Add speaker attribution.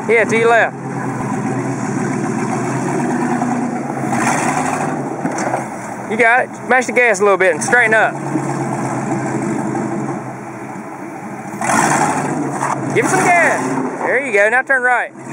Speaker 1: Yeah, to your left. You got it. Smash the gas a little bit and straighten up. Give it some gas. There you go. Now turn right.